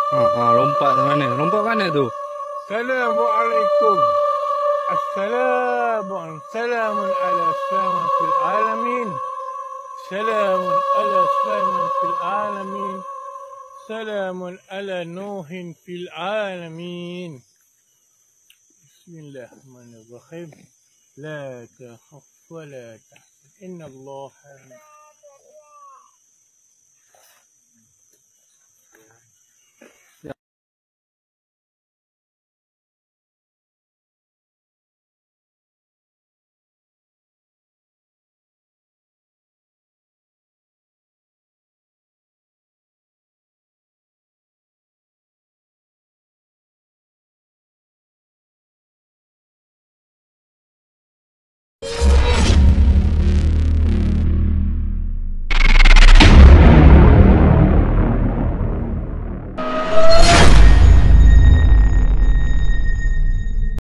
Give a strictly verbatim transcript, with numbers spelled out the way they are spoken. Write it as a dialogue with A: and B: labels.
A: Ha, ha, lompat mana? Lompat mana tu?
B: Assalamualaikum. Assalamu Salamun ala salamun fil alamin. Salamun ala salamun fil alamin. Salamun ala nuhin fil alamin. Bismillahirrahmanirrahim. La takhaf wa la tahzan. Inna Allah